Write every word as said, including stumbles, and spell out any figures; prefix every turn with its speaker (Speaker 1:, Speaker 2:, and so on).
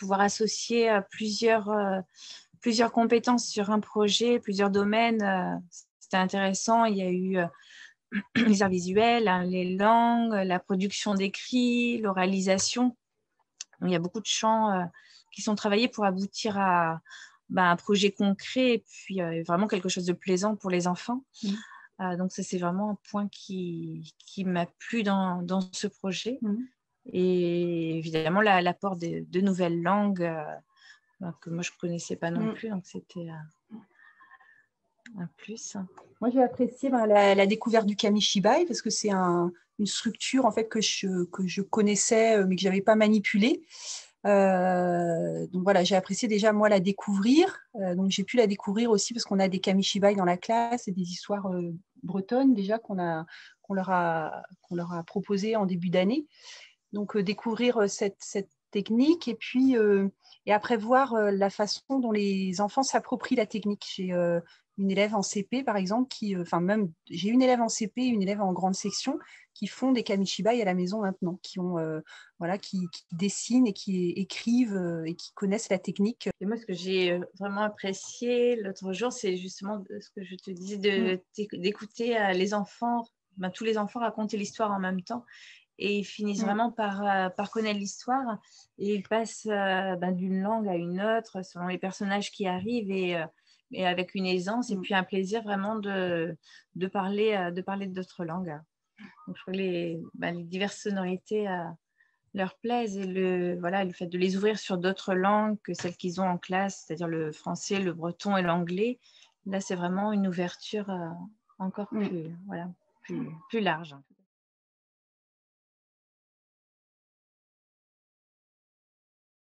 Speaker 1: pouvoir associer euh, plusieurs, euh, plusieurs compétences sur un projet, plusieurs domaines. Euh, c'était intéressant. Il y a eu euh, les arts visuels, hein, les langues, la production d'écrits, l'oralisation. Il y a beaucoup de champs euh, qui sont travaillés pour aboutir à bah, un projet concret et puis euh, vraiment quelque chose de plaisant pour les enfants. Mmh. Euh, donc ça, c'est vraiment un point qui, qui m'a plu dans, dans ce projet. Mmh. Et évidemment, l'apport la, de, de nouvelles langues euh, que moi, je ne connaissais pas non mmh. plus. Donc c'était euh, un plus.
Speaker 2: Moi, j'ai apprécié ben, la, la découverte du kamishibai parce que c'est un, une structure en fait, que, je, que je connaissais mais que je n'avais pas manipulée. Euh, donc voilà, j'ai apprécié déjà moi la découvrir. Euh, donc j'ai pu la découvrir aussi parce qu'on a des kamishibai dans la classe et des histoires euh, bretonnes déjà qu'on a qu'on leur a qu'on leur a proposé en début d'année. Donc euh, découvrir cette, cette technique et puis euh, et après voir euh, la façon dont les enfants s'approprient la technique. J'ai euh, une élève en C P par exemple qui, enfin euh, même j'ai une élève en C P, une élève en grande section qui font des kamishibai à la maison maintenant, qui ont euh, voilà, qui, qui dessinent et qui écrivent euh, et qui connaissent la technique.
Speaker 1: Et moi, ce que j'ai vraiment apprécié l'autre jour, c'est justement ce que je te disais de, mmh. d'écouter euh, les enfants, ben, tous les enfants raconter l'histoire en même temps. Et ils finissent mmh. vraiment par, euh, par connaître l'histoire et ils passent euh, ben, d'une langue à une autre selon les personnages qui arrivent et, euh, et avec une aisance mmh. et puis un plaisir vraiment de, de parler euh, de parler d'autres langues. Donc, je crois que les, ben, les diverses sonorités euh, leur plaisent et le, voilà, le fait de les ouvrir sur d'autres langues que celles qu'ils ont en classe, c'est-à-dire le français, le breton et l'anglais, là c'est vraiment une ouverture euh, encore plus, mmh. voilà, plus, plus large.